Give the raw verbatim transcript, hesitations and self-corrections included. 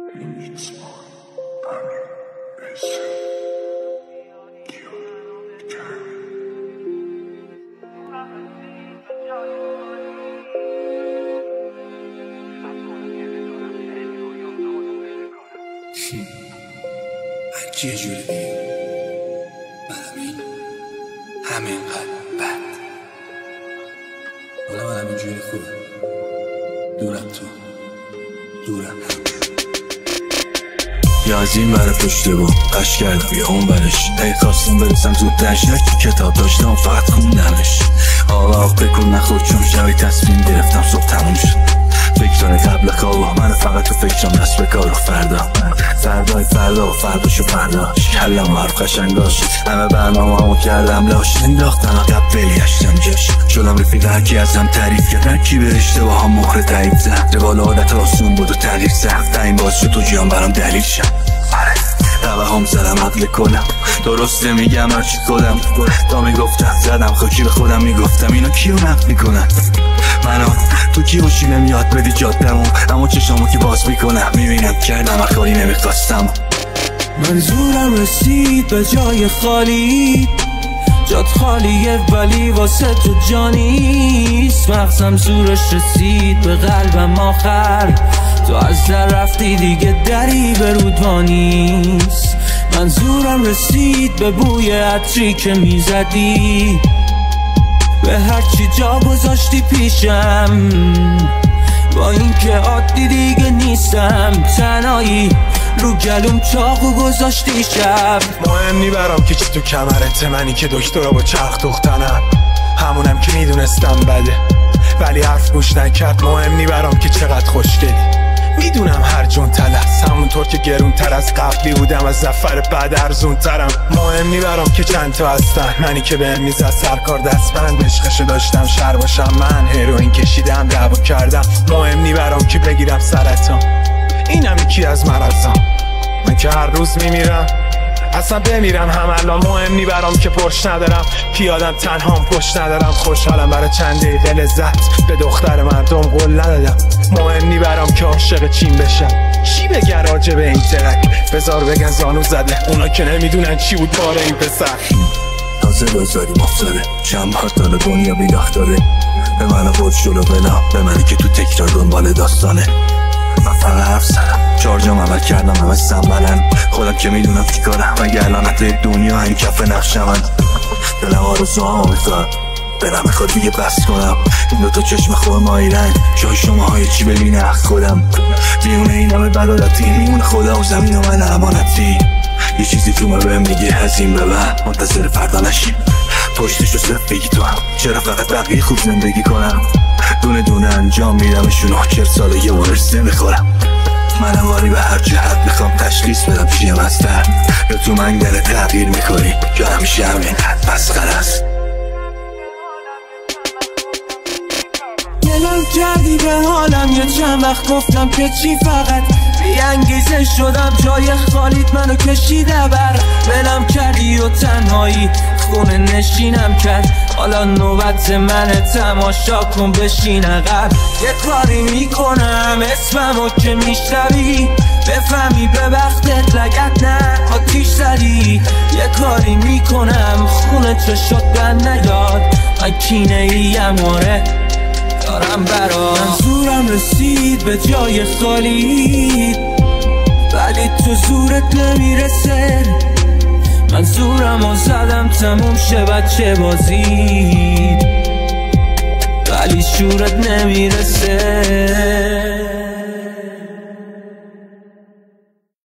هرکی یه جوری دیگه منم این همینقدر بد. حالا منم اینجوری خوبه، دورم تو دورم یا از این بره پشته با قش کردم یا اون برش. ای خواستم برسم زودتر شد که کتاب داشتم فقط خوندمش. آقا بکن نخور چون شبی تصمیم گرفتم صبح تموم شد. فکرانه قبل خواب من فقط تو فکرم دست به کار و فردا فردای فردا و فرداشو فرداش کلم و حرف قشنگاش. همه برنامه همو کردم لاش انداختم عقب ولی هشتم جاش. شدم رفیق هرکی ازم تعریف کرد، هرکی به اشتباه هم مهر تعریف زد. روال عادت آسون بود و تغییر سخت این باز شد تو جیان برام دلیل شد. روه هم زدم عقل کنم درسته میگم هرچی کدم تا میگفتم زدم خاکی به خودم میگفتم اینا کیو نقد میکنن منو تو کی باشی نمیاد بدی جادمون اما چشامو که باز میکنم میبینم کردم هر کاری نمیخواستم. منظورم رسید به جای خالی، جات خالیه ولی واسه تو جانیست. مغزم زورش رسید به قلبم آخر، تو از در رفتی دیگه دری به رودوانیست. منظورم رسید به بوی عطری که میزدی، به هرچی جا گذاشتی پیشم. با اینکه عادی دیگه نیستم، تنهایی رو گلوم چاقو گذاشتی شب. مهم نی برام که چی تو کمرت، منی که دکترا با چرخ دختنم، همونم که میدونستم بده ولی حرف گوش نکرد. مهم نی برام که چقدر خوشگلی، میدونم هر جون تلس همونطور که گرون تر از قبلی بودم، از زفر بعد ارزون ترم. مهم نی برام که چند تا هستن، منی که بهم میزد سرکار دستبند. عشقشو داشتم شر باشم من، هروئین کشیدم دعوا کردم. مهم نی برام که بگیرم سرطان، اینم یکی از مرضام. من که هر روز میمیرم اصلا بمیرم هم الان. مهم نی برام که پشت ندارم، پیادم تنهام پشت ندارم. خوشحالم برای چند دقیقه لذت، به دختر مردم قول ندادم. مهم نی برام که عاشق چین بشم، چی بگن راجع به این ترک؟ بذار بگن زانو زده، اونا که نمیدونن چی بود باره این پسر. تازه بازاری مفتاده چند بار تالا دنیا بیداخت داده به من خود شلو بلا، به منی که تو تکرار دنبال داستانه. من فقط حرف زدم چهار جام عمل کردم همه سنبلن، خودم که میدونم چی کارم مگه لعنت دنیا این کف نقشمن. دلم آرزو ها میخواد دلم میخواد دیگه بس کنم، این دوتا چشم خواه مایی رنگ جای شما های چی ببینه اخ خودم. بیونه این همه بدالتی میمونه خدا و زمین و من امانتی. یه چیزی تو ما بهم میگه از این به بعد منتظر فردا نشیم، پشتشو صرف بگی تو هم چرا فقط بقیه خوب زندگی کنم. دونه دونه انجام میدمشون و چهل ساله یه ورس نمیخورم. من واری به هر جهت میخوام تشخیص بدم چیم از در، یا تو منگل تغییر میکنی یا همیشه همین حد مسخره است. گلم کردی به حالم، یه چند وقت گفتم که چی، فقط بی انگیزه شدم جای خالیت منو کشیده بر. ولم کردی و تنهایی خونه نشینم کرد، حالا نوبت منه تماشا کن بشین عقب. یه کاری میکنم اسممو که میشنوی بفهمی به وقتت لگت نه آتیش زدی. یه کاری میکنم خونه چشات بند نیاد، من کینه ایم واره دارم برا. منظورم رسید به جای خالی ولی تو زورت نمیرسه. منظورم رو زدم تموم شه بچه بازی ولی شورت نمیرسه.